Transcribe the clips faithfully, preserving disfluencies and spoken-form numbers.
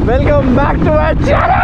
Welcome back to my channel.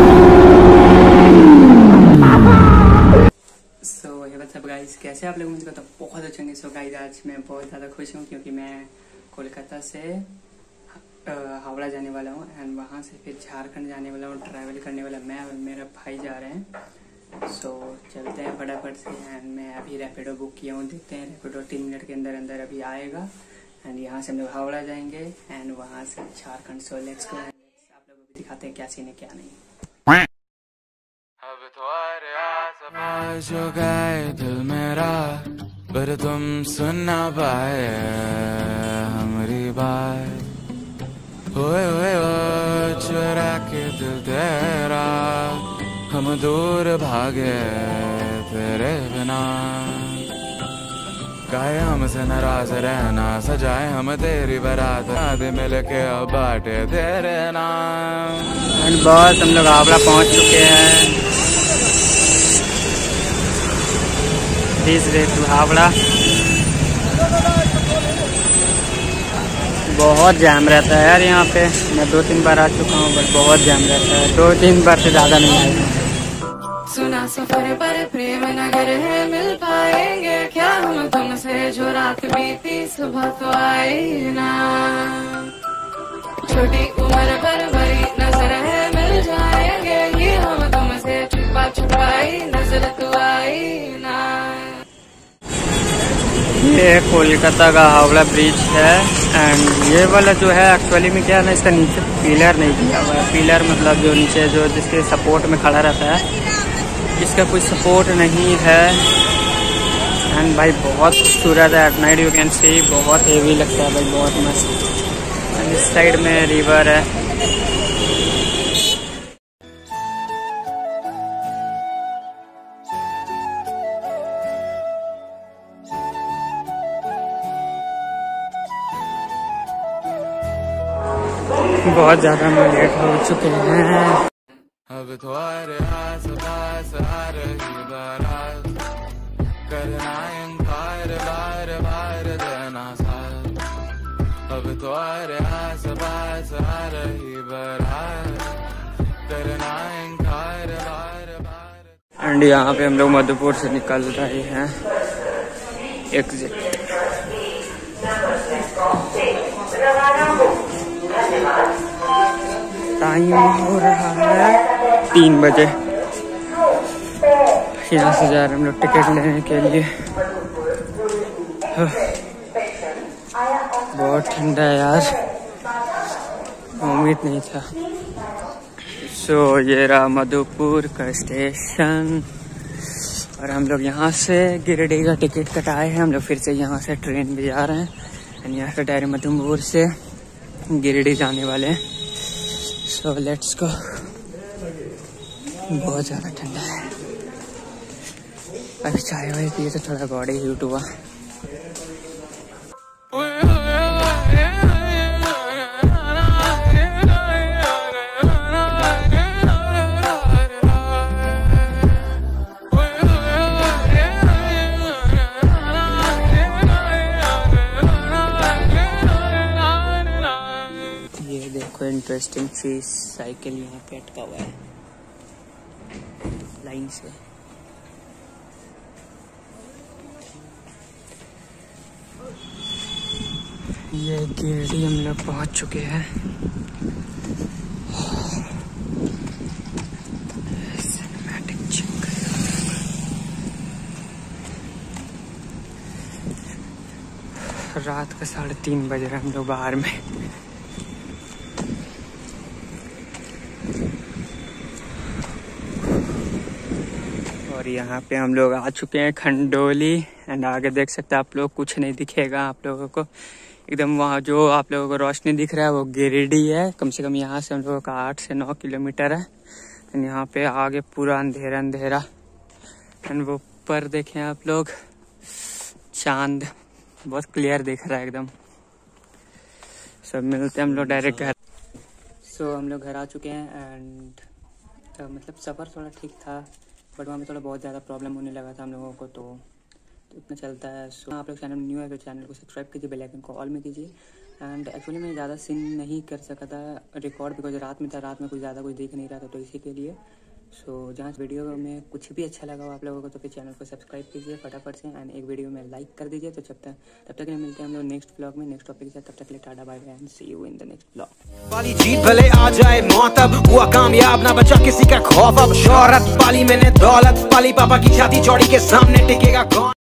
So ये what's up guys, कैसे आप लोग? मुझे तो बहुत अच्छे होंगे। सो गाइस आज मैं बहुत ज़्यादा खुश हूँ क्योंकि मैं कोलकाता से हावड़ा जाने वाला हूँ एंड वहाँ से फिर झारखंड जाने वाला हूँ। ट्रैवल करने वाला मैं और मेरा भाई जा रहे हैं। सो चलते हैं फटाफट से। एंड मैं अभी रैपिडो बुक किया हूँ, देखते हैं रैपिडो तीन मिनट के अंदर अंदर अभी आएगा। एंड यहाँ से हम लोग हावड़ा जाएंगे एंड वहाँ से झारखंड। सो लेट्स गो, आप लोगों को दिखाते हैं क्या सीन है क्या नहीं। अब तुम्हारे आस-पास जो गए दिल मेरा, पर तुम सुन ना पाए हमारी बात। ओए ओए ओ चुरा के दिल तेरा, हम दूर भागे तेरे बिना। काहे हमसे नाराज रहना, सजाए हम तेरी बारात, आधे मिल के अब बाटे तेरे नाम। एंड बस हम लोग हावड़ा पहुँच चुके हैं। This way to Howrah. बहुत जाम रहता है यार यहाँ पे। मैं दो तीन बार आ चुका हूँ बट बहुत जाम रहता है। दो तीन बार से ज़्यादा नहीं आया। सुना सफर पर प्रेम नगर है, मिल पाएंगे क्या हम तुमसे? जो रात बीती सुबह तो आई ना। छोटी उम्र पर बड़ी नजर है, मिल जाएंगे ये हम तुमसे। छुपा छुपाई नजर तो आई ना। ये कोलकाता का हावड़ा ब्रिज है एंड ये वाला जो है एक्चुअली में क्या है ना, इसका नीचे पिलर नहीं दिया हुआ है। पिलर मतलब जो नीचे जो जिसके सपोर्ट में खड़ा रहता है, इसका कोई सपोर्ट नहीं है। एंड भाई बहुत खूबसूरत है। At night you can see, बहुत हेवी लगता है भाई, बहुत मस्त। एंड इस साइड में रिवर है। बहुत ज़्यादा हम लेट हो चुके हैं। अब तुम्हारे आस-पास आ रही बारात, करना इनकार बार बार देना साथ। अब तुम्हारे आस-पास आ रही बारात, करना इनकार बार बार। एंड यहाँ पे हम लोग मधुपुर से निकल रहे हैं। एग्जिट टाइम हो रहा है तीन बजे। यहाँ से जा रहे हम लोग टिकट लेने के लिए। बहुत ठंडा है यार, उम्मीद नहीं था। सो ये रहा मधुपुर का स्टेशन और हम लोग यहाँ से गिरिडीह का टिकट कटाए हैं। हम लोग फिर से यहाँ से ट्रेन भी जा रहे हैं एंड यहाँ से डायरेक्ट मधुपुर से गिरिडीह जाने वाले हैं। So let's go. बहुत ज़्यादा ठंडा है। अभी चाय वाय पिए तो थोड़ा बॉडी हीट हुआ। ये देखो इंटरेस्टिंग सी साइकिल यहाँ पे अटका हुआ है लाइन से। ये गिरिडीह हम लोग पहुँच चुके हैं। Cinematic check. रात का साढ़े तीन बज रहे हैं, हम लोग बाहर में। और यहाँ पे हम लोग आ चुके हैं खंडोली एंड आगे देख सकते हैं आप लोग, कुछ नहीं दिखेगा आप लोगों को। एकदम वहाँ जो आप लोगों को रोशनी दिख रहा है वो गिरिडीह है। कम से कम यहाँ से हम लोगों का आठ से नौ किलोमीटर है। एंड यहाँ पे आगे पूरा अंधेरा अंधेरा। एंड वो ऊपर देखें आप लोग, चांद बहुत क्लियर दिख रहा है एकदम। सब मिलते हैं हम लोग डायरेक्ट घर। सो so, हम लोग घर आ चुके हैं एंड मतलब सफ़र थोड़ा ठीक था बट वहाँ पे थोड़ा बहुत ज़्यादा प्रॉब्लम होने लगा था हम लोगों को, तो, तो इतना चलता है। सो आप लोग चैनल न्यू है तो चैनल को सब्सक्राइब कीजिए, बेल आइकन को ऑल में कीजिए एंड एक्चुअली मैं ज़्यादा सीन नहीं कर सका था रिकॉर्ड, बिकॉज रात में था, रात में कुछ ज़्यादा कुछ दिख नहीं रहा था, तो इसी के लिए। सो so, जहाँ वीडियो में कुछ भी अच्छा लगा हो आप लोगों को तो फिर चैनल को सब्सक्राइब कीजिए फटाफट से, एंड एक वीडियो में लाइक कर दीजिए। तो जब तक तब तक मिलते हैं हम लोग नेक्स्ट व्लॉग में नेक्स्ट टॉपिक के साथ। तब तक के लिए tata bye bye and see you in the next vlog. वाली जीत भले आ जाए मौत, अब हुआ कामयाब ना बचा किसी का खौफ। अब शोहरत पाली मैंने दौलत पाली, पापा की छाती चौड़ी के सामने टिकेगा कौन।